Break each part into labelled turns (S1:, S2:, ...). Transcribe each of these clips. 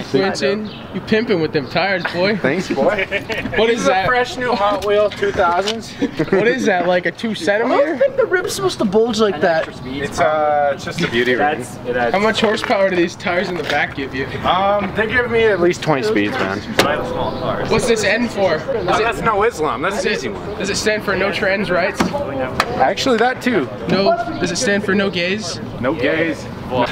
S1: Quentin, you pimping with them tires, boy.
S2: Thanks, boy.
S1: What is that?
S2: Fresh new Hot Wheels 2000s.
S1: What is that, like a 2 centimeter?
S3: I don't think the rib's supposed to bulge like that.
S2: It's just a beauty ring.
S1: How much horsepower do these tires in the back give you?
S2: They give me at least 20 speeds, man.
S1: What's this N for?
S2: That's no Islam. That's an easy one.
S1: Does it stand for no trans rights?
S2: Actually, that too.
S1: No. Does it stand for no gays?
S2: No gays.
S4: I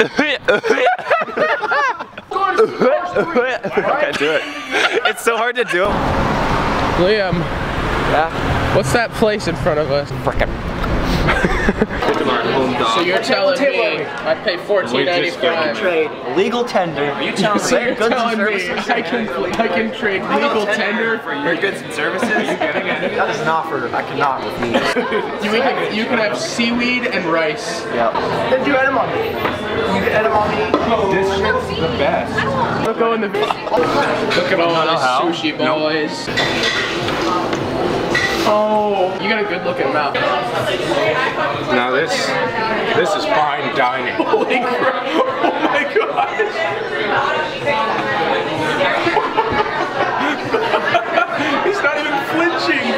S4: can't do it. It's so hard to do.
S1: Liam.
S4: Yeah.
S1: What's that place in front of us?
S4: Frickin'.
S1: So you're telling me I pay $14.95?
S3: Trade legal tender. Are you telling
S1: So you're telling me I can trade legal tender
S4: For goods and services?
S3: That is an offer I cannot refuse.
S1: you can have seaweed and rice.
S3: Yeah. Then do edamame. You get edamame.
S2: This shit's the best.
S1: Look at all these sushi boys. Oh, you got a good looking mouth.
S2: Now this is fine dining.
S1: Holy crap! Oh my god! He's not even flinching.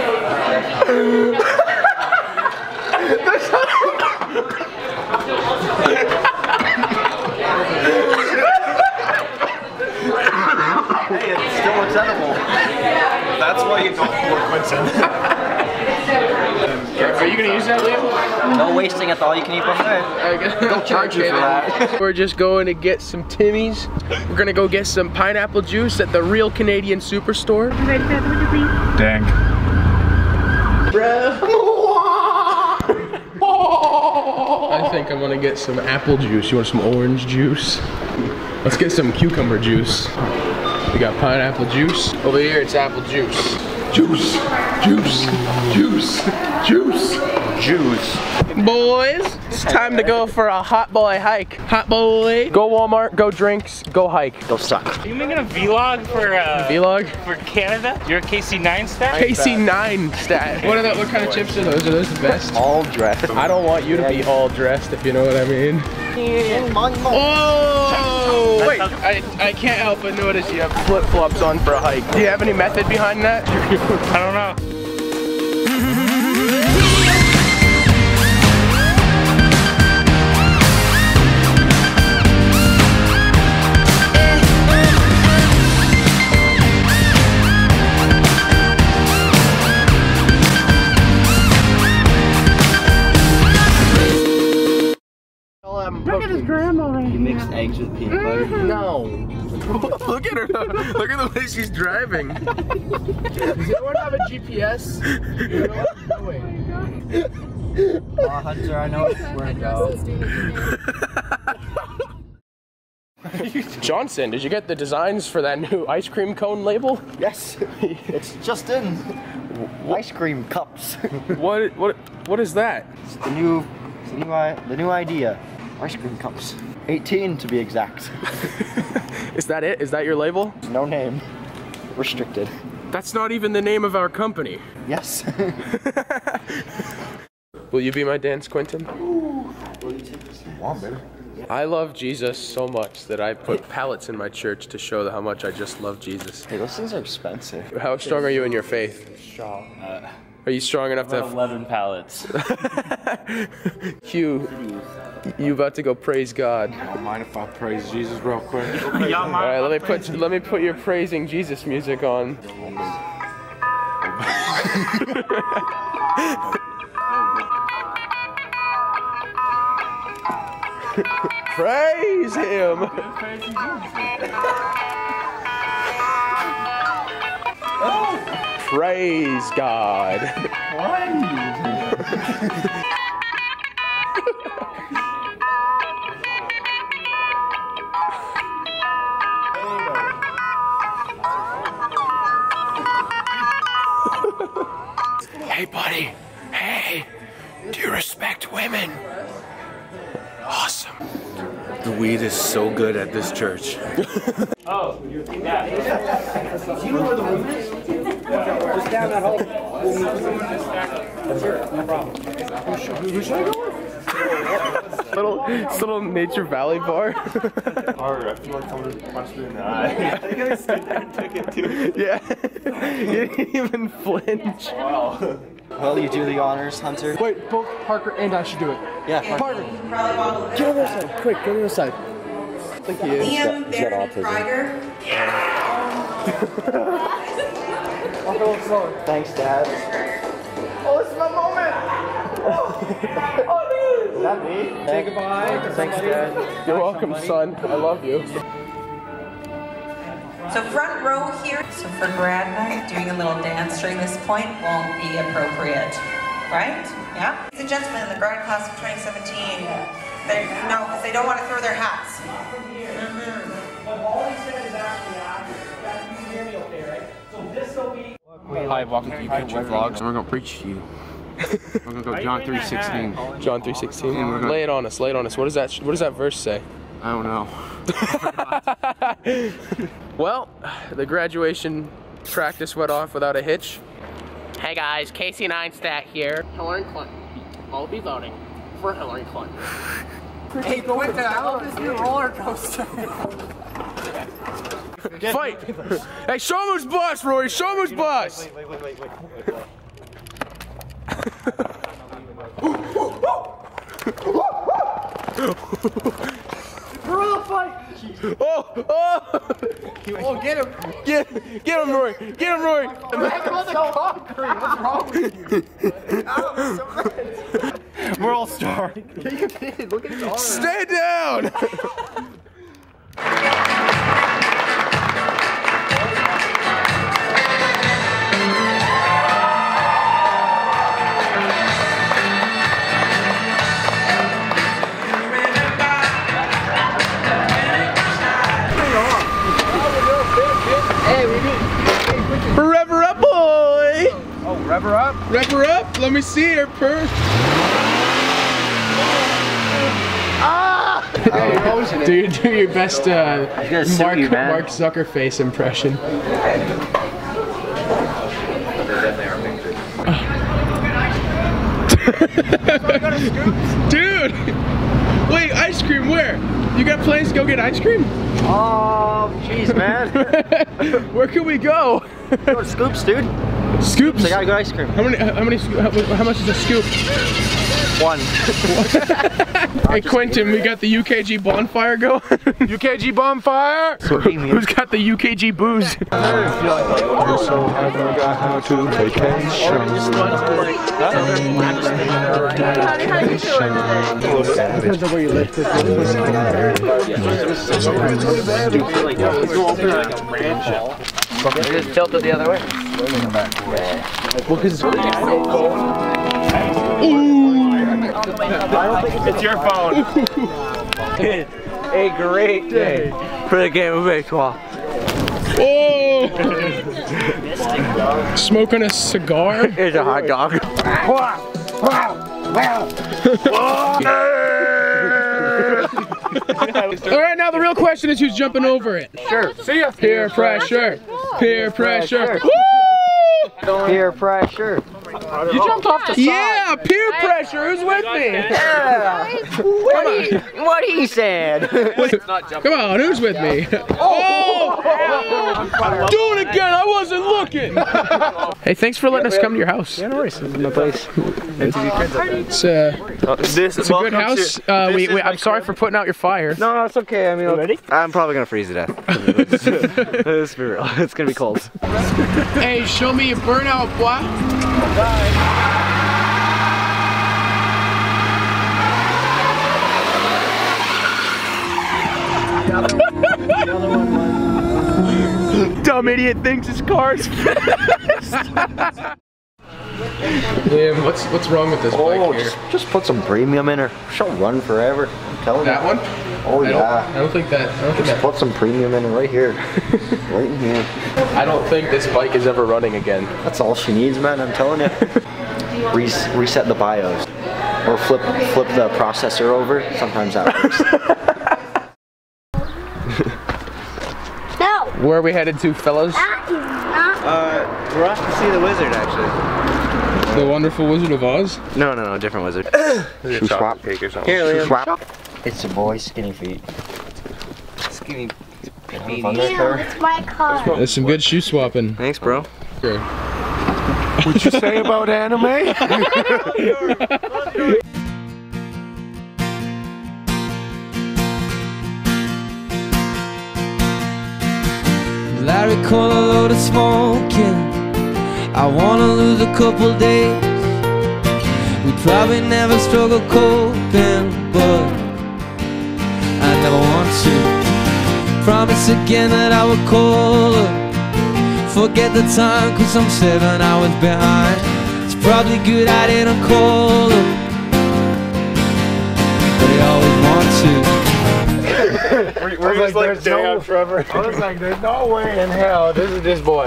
S3: Hey, it still looks edible. That's why you don't pour Quentin.
S1: Are you gonna use that, Liam?
S3: No wasting at the all-you-can-eat buffet. They'll charge you for that.
S1: We're just going to get some Timmy's. We're gonna go get some pineapple juice at the Real Canadian Superstore.
S5: Ready for that, would you please?
S2: Dang.
S1: I think I'm gonna get some apple juice. You want some orange juice? Let's get some cucumber juice. We got pineapple juice. Over here, it's apple juice. Juice, juice, juice, juice, juice. Boys, it's time to go for a hot boy hike. Hot boy. Go Walmart, go drinks, go hike.
S3: Go suck.
S6: Are you making a vlog for
S1: Vlog?
S6: for Canada? You're a KC9 stat?
S1: KC9 stat. What kind of chips are those? Are those the best?
S3: All dressed.
S1: I don't want you to be all dressed, if you know what I mean. Oh! Wait, I can't help but notice you have flip-flops on for a hike. Do you have any method behind that?
S6: I don't know.
S5: Look at his grandma.
S3: You mixed eggs with peanut butter.
S1: No. Look at her. Look at the way she's driving. Does anyone have a GPS? You know what I'm doing.
S3: Hunter, I know where to go.
S1: Johnson, did you get the designs for that new ice cream cone label?
S3: Yes, it's just in. Ice cream cups.
S1: What is that?
S3: It's the new idea. Ice cream cups. 18 to be exact.
S1: Is that it? Is that your label?
S3: No name. Restricted.
S1: That's not even the name of our company.
S3: Yes.
S1: Will you be my dance, Quentin? I love Jesus so much that I put pallets in my church to show how much I just love Jesus.
S3: Hey, those things are expensive.
S1: How strong are you in your faith?
S6: Strong.
S1: Are you strong enough to have
S6: 11 pallets.
S1: Q, you about to go praise God.
S2: Don't mind if I praise Jesus real quick?
S1: Alright, let me put your praising Jesus music on. Praise him! Praise God! Hey buddy, hey, do you respect women? Awesome.
S4: The weed is so good at this church.
S6: Oh, yeah.
S3: Just down that hole.
S6: No problem.
S3: Who should I go with?
S1: little Nature Valley bar.
S3: I feel like someone punched me in the eye. I think I stood there and took it too.
S1: Yeah. You didn't even flinch.
S3: Wow.
S7: Well, you do the honors, Hunter.
S1: Wait, both Parker and I should do it.
S7: Yeah,
S1: Parker, get on the other side. Quick, get on the other side. I think he is.
S8: Liam Baron Krieger.
S1: I'll go slower.
S7: Thanks, Dad.
S1: Oh, this is my moment. Oh, dude.
S7: Is that me?
S1: Say goodbye.
S7: Thanks, Dad.
S1: You're welcome, son. I love you.
S8: So front row here. So for grad night, doing a little dance during this point won't be appropriate, right? Yeah? Ladies and gentlemen, the grad class of 2017, they no, because they don't want to throw their hats.
S2: Hi, welcome to UKG Vlogs. We're gonna preach to you. We're gonna go John 3:16.
S1: John 3:16. Lay it on us. Lay it on us. What does that verse say?
S2: I don't know.
S1: Well, the graduation practice went off without a hitch. Hey guys, Casey Neistat here. Hillary Clinton. I'll be voting for Hillary Clinton. Hey, Quentin, I love this new roller coaster. Fight! Hey, show him who's boss, Roy. Show him who's boss.
S3: Wait.
S1: Gorilla fight! Oh, get him! Get him, Roy! Get him, Roy! Back on the concrete! What's wrong with you?
S3: We're all starving.
S1: Look at his arm. Stay down! Rev her up, boy!
S3: Oh, rev her up?
S1: Rev her up! Let me see her purse. Do your best Mark Zuckerface impression. Dude! Wait, ice cream where? You got plans to go get ice cream?
S7: Oh, jeez, man.
S1: Where can we go?
S7: Go to Scoops, dude.
S1: Scoops?
S7: I gotta go ice cream.
S1: How much is a scoop?
S7: One.
S1: Hey Quentin, we got the UKG bonfire going. UKG bonfire? Who's got the UKG booze? Depends on where you live.
S7: Just tilt it the other way.
S3: It's your phone.
S7: A great day for the game of baseball.
S1: Oh! Smoking a cigar?
S7: It's a hot dog.
S1: Alright, now the real question is who's jumping over it?
S7: Sure.
S1: See ya. Peer pressure. Peer pressure. Woo!
S7: Peer pressure.
S1: You jumped off the side. Yeah, peer pressure. Who's with me?
S7: Yeah. What he said.
S1: Come on, who's with me? Oh! Do it again. I wasn't looking. Hey, thanks for letting us come to your house.
S7: Yeah, no worries. This is my place.
S1: It's a good house. I'm sorry for putting out your fire.
S7: No, it's okay. I mean, I'm probably gonna freeze to death. Let's be real. It's gonna be cold.
S1: Hey, show me your burnout, boy. Dumb idiot thinks his car's Liam, what's wrong with this bike here?
S7: Just put some premium in her. She'll run forever. I'm telling you.
S1: That one?
S7: Oh yeah.
S1: I don't think that.
S7: Just put some premium in her right here. Right in here.
S1: I don't think this bike is ever running again.
S7: That's all she needs, man. I'm telling you. Reset the BIOS, or flip the processor over. Sometimes that works.
S9: No.
S1: Where are we headed to, fellas?
S7: We're off to see the wizard, actually.
S1: The Wonderful Wizard of Oz?
S4: No, different wizard.
S7: Shoe swap.
S4: Cake or something.
S7: Here, Liam. Swap. It's a boy, skinny feet.
S4: Skinny.
S5: It's my car.
S1: That's some good shoe swapping.
S4: Thanks, bro.
S1: Sure.
S2: What'd you say about anime?
S9: I recall a load of smoking. I wanna lose a couple days. We probably never struggle coping, but I never want to. Promise again that I would call her. Forget the time, cause I'm 7 hours behind. It's probably good I didn't call her, but I always want to.
S3: We're just like, damn, Trevor.
S2: I was like, there's no way in hell this is this boy.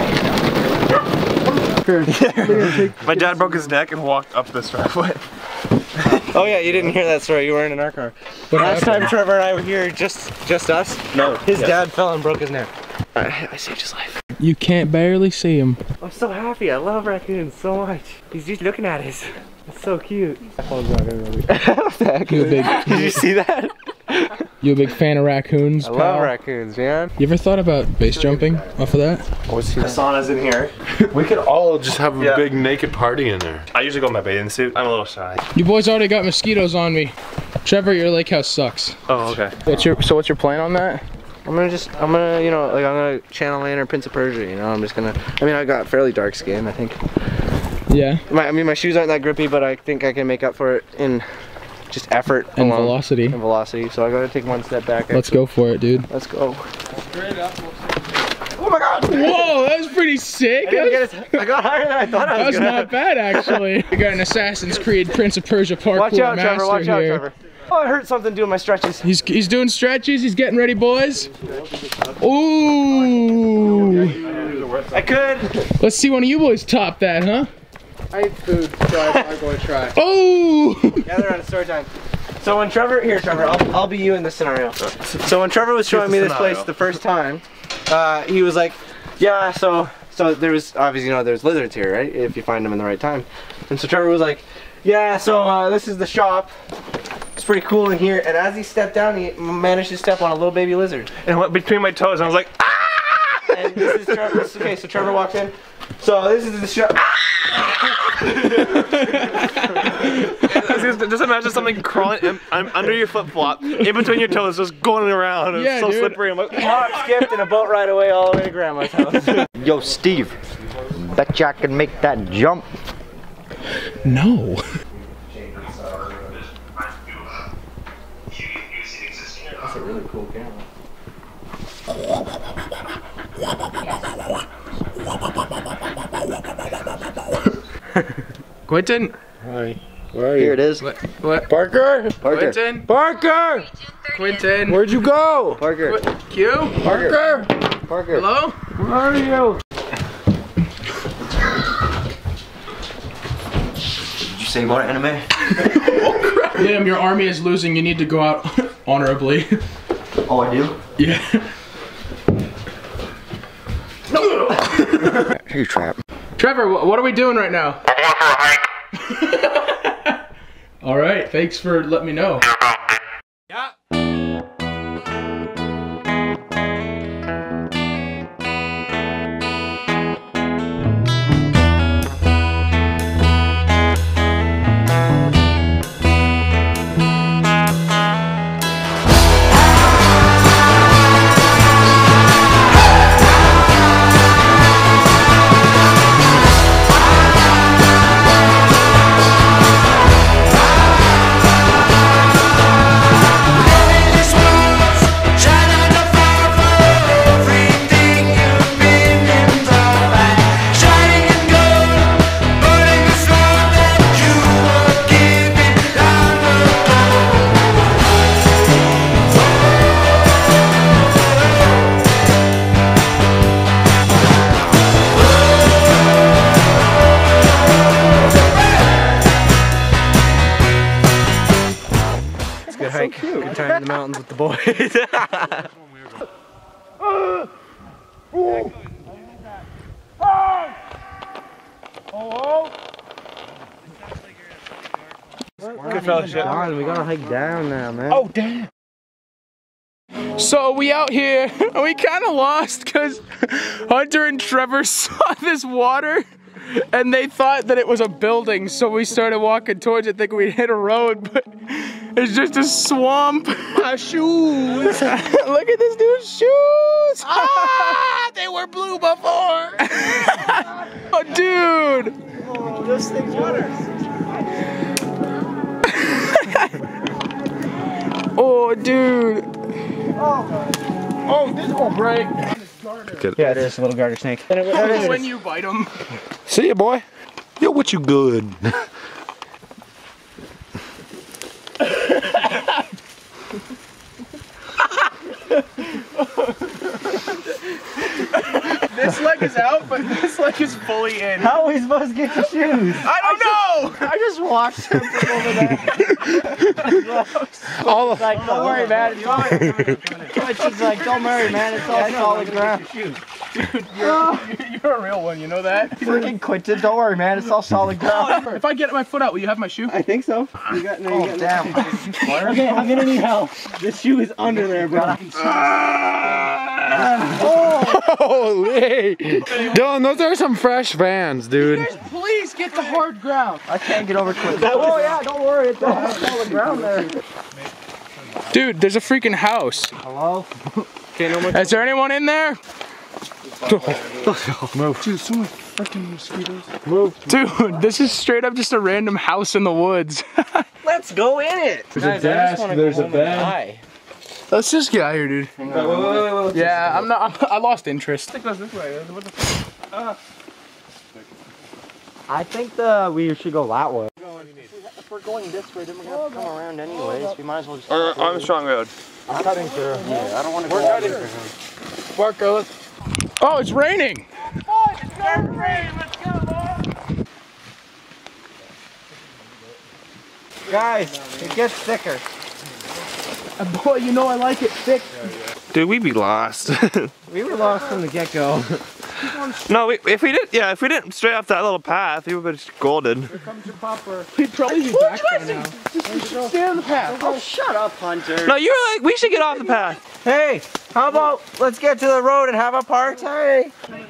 S3: My dad broke his neck and walked up this driveway.
S4: Oh yeah, you didn't hear that story. You weren't in our car. Last time Trevor and I were here, just us. No, his dad fell and broke his neck. I saved his life.
S1: You can't barely see him.
S6: I'm so happy. I love raccoons so much. He's just looking at us. It's so cute.
S4: What the heck?
S1: You a big,
S4: Did you see that?
S1: you a big fan of raccoons,
S4: I
S1: pal?
S4: love raccoons, man.
S1: You ever thought about base jumping off of that?
S3: The sauna's in here.
S2: We could all just have a
S3: Yeah.
S2: big naked party in there.
S3: I usually go in my bathing suit. I'm a little shy.
S1: You boys already got mosquitoes on me. Trevor, your lake house sucks.
S3: Oh, okay.
S1: What's your plan on that?
S4: I'm gonna, you know, like I'm gonna channel Lane or Prince of Persia, you know, I got fairly dark skin, I think.
S1: Yeah.
S4: My shoes aren't that grippy, but I think I can make up for it in just effort
S1: And
S4: alone.
S1: velocity.
S4: And velocity, so I gotta take one step back.
S1: Let's go for it, dude.
S4: Let's go.
S1: Oh my god! Whoa, that was pretty sick.
S4: I got higher than I thought I
S1: That
S4: was
S1: was
S4: gonna.
S1: not bad, actually. We got an Assassin's Creed Prince of Persia parkour
S4: Watch out,
S1: master
S4: Trevor, watch out,
S1: here.
S4: Trevor. Oh, I hurt something doing my stretches.
S1: He's doing stretches. He's getting ready, boys. Ooh!
S4: I could.
S1: Let's see one of you boys top that, huh?
S2: I ate food, so I'm going to try.
S1: Oh!
S4: Gather around, story time. So when Trevor, I'll be you in this scenario. So when Trevor was showing me this place the first time, he was like, yeah, so there was, obviously, you know, there's lizards here, right? If you find them in the right time. And so Trevor was like, yeah, so this is the shop. It's pretty cool in here. And as he stepped down, he managed to step on a little baby lizard.
S3: And went between my toes, and I was like, ah!
S4: And this is Trevor. Okay, so Trevor walks in. So this is the shop.
S3: Just imagine something crawling under your flip flop, in between your toes, just going around. It's
S1: Yeah,
S3: so
S1: dude.
S3: slippery. I'm like,
S4: Hop, skipped, and a boat ride away all the way to Grandma's house.
S7: Yo, Steve. Bet you I can make that jump.
S1: No.
S4: That's a really cool camera.
S1: Quentin.
S2: Hi. Where are you?
S7: Here it is.
S1: What?
S2: Parker?
S7: Parker.
S1: Quentin.
S2: Parker!
S1: Quentin.
S2: Where'd you go?
S7: Parker.
S1: Q?
S2: Parker!
S7: Parker.
S1: Hello?
S2: Where are you?
S7: Did you say about anime?
S1: Liam, your army is losing. You need to go out honorably.
S7: Oh, I do?
S1: Yeah.
S7: Here, trap.
S1: Trevor, what are we doing right now? All right, thanks for letting me know. Yeah.
S4: Good hike. Good time in the mountains with the boys. Oh shit.
S6: God, we gotta hike down now, man.
S4: Oh damn.
S1: So we out here, and we kind of lost because Hunter and Trevor saw this water, and they thought that it was a building, so we started walking towards it thinking we'd hit a road, but it's just a swamp. My shoes! Look at this dude's shoes! Ah, they were blue before! Oh, dude!
S4: Oh, this thing's water.
S1: Oh, dude!
S3: Oh, this won't break.
S4: Yeah, it is a little garter snake.
S1: When you bite them.
S3: See ya, boy. Yo, what you good?
S1: This leg is out, but this leg is fully in.
S4: How are we supposed to get your shoes?
S1: I don't know!
S4: I just watched him from over there.
S3: All of
S4: Like, don't worry, man. It's all It's like, don't worry, man. It's all solid ground.
S1: Dude, you're a real one, you know that?
S4: Freaking Quentin, don't worry, man. It's all solid ground.
S1: If I get my foot out, will you have my shoe?
S4: I think so. You got, no, you got damn. Okay, I'm gonna need help. This shoe is under there, bro.
S3: Holy! Dylan, those are some fresh Vans, dude.
S1: Please get the hard ground.
S4: I can't get over Quentin. Oh yeah, don't worry. It's all solid ground there.
S1: Dude, there's a freaking house.
S4: Hello?
S1: Okay, no more. Is there anyone in there?
S3: Move.
S1: Dude, so many freaking mosquitoes. Move. Dude, this is straight up just a random house in the woods.
S4: Let's go in it.
S3: There's a desk, there's a bed.
S1: Let's just get out here, dude.
S4: Wait.
S1: Yeah, I lost interest.
S6: I think we should go that way. If we're going this way, then we're gonna have to come around anyways. We might as well just.
S2: Armstrong Road.
S6: I'm cutting through. Yeah, I don't want to go. We're cutting through.
S1: Marco, oh, it's raining.
S6: Oh, it's starting to rain. Let's go, boy. Guys, it gets thicker.
S1: Boy, you know I like it thick.
S2: Dude, we'd be lost.
S6: We were lost from the get-go.
S2: No, if we didn't straight off that little path, we would have just golden.
S6: Here comes your pupper.
S1: We'd probably be back by now. Just stay on the path.
S6: Oh, shut up, Hunter.
S2: No, you were like, we should get off the path.
S6: Hey, how about let's get to the road and have a party?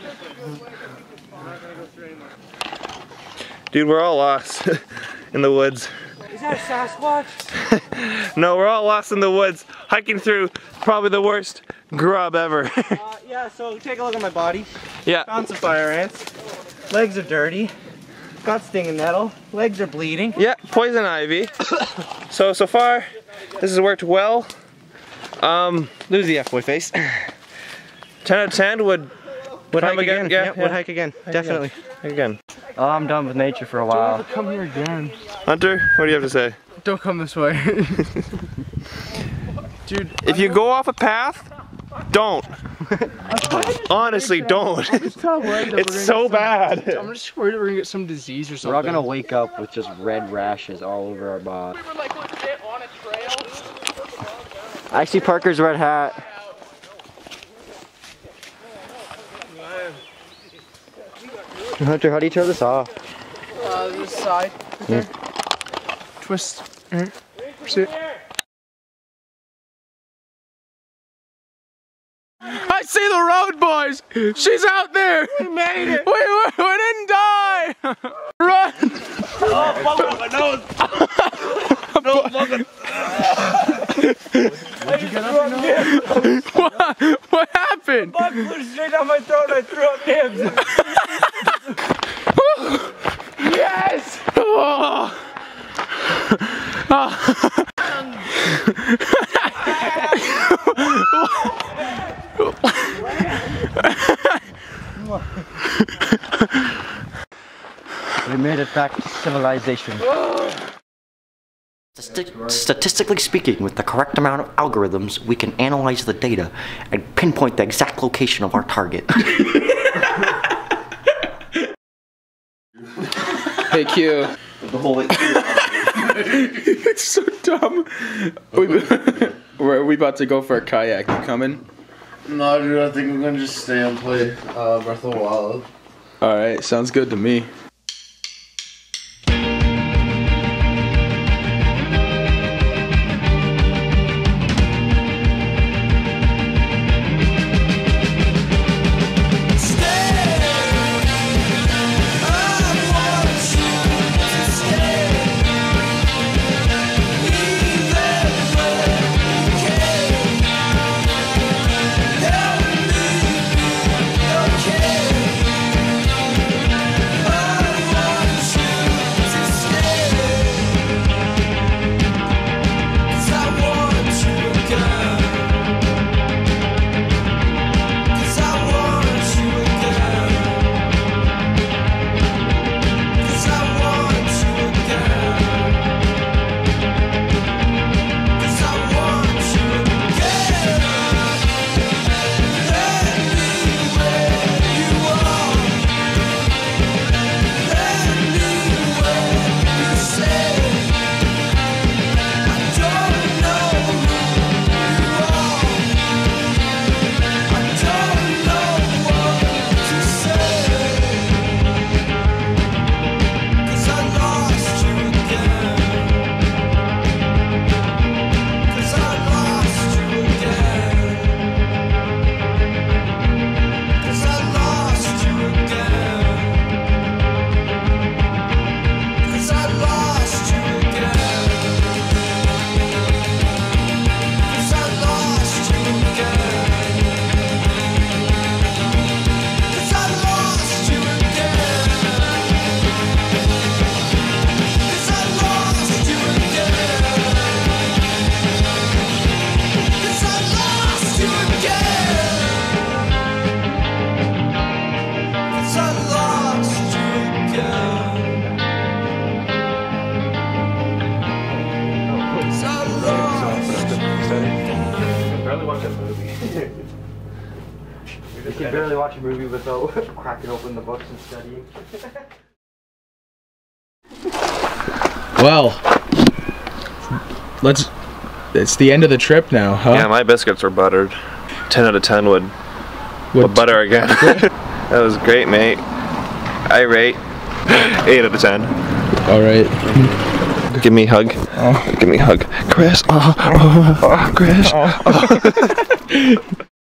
S2: Dude, we're all lost in the woods.
S6: Is that a Sasquatch?
S2: No, we're all lost in the woods, hiking through probably the worst grub ever.
S6: Yeah, so take a look at my body.
S2: Yeah.
S6: Found some fire ants. Legs are dirty. Got stinging nettle. Legs are bleeding.
S2: Yeah, poison ivy. So far, this has worked well.
S4: Lose the F-boy face.
S2: 10 out of 10 would
S4: hike again.
S2: Yeah,
S4: Would hike again. Definitely.
S2: Hike again.
S6: Oh, I'm done with nature for a while.
S1: Come here again.
S2: Hunter, what do you have to say?
S1: Don't come this way. Dude,
S2: if you go off a path, don't. Honestly, don't. It's so bad.
S1: I'm just worried we're gonna get some disease or something.
S6: We're all gonna wake up with just red rashes all over our body.
S1: We were like legit on a trail.
S6: I see Parker's red hat. Hunter, how do you turn this off?
S1: This side. There. Twist. Sit. I see the road, boys! She's out there! We made it! We didn't die! Run!
S2: Oh, fuck up my nose! No, fucking.
S1: Did you get up your nose? What happened?
S6: Bug flew straight down my throat and I threw up nibs.
S1: Yes! Oh.
S6: We made it back to civilization.
S7: Statistically speaking, with the correct amount of algorithms, we can analyze the data and pinpoint the exact location of our target.
S1: Hey Q.
S7: The whole way.
S1: It's so dumb. Are we about to go for a kayak? You coming?
S3: No, dude, I think we're gonna just stay and play Breath of the Wild.
S1: Alright, sounds good to me.
S6: You can barely watch a movie without cracking open the books and studying.
S1: Well, it's the end of the trip now, huh?
S2: Yeah, my biscuits were buttered. 10 out of 10 would butter again. That was great, mate. I rate 8 out of 10.
S1: All right.
S2: Give me a hug. Give me a hug. Chris. Chris.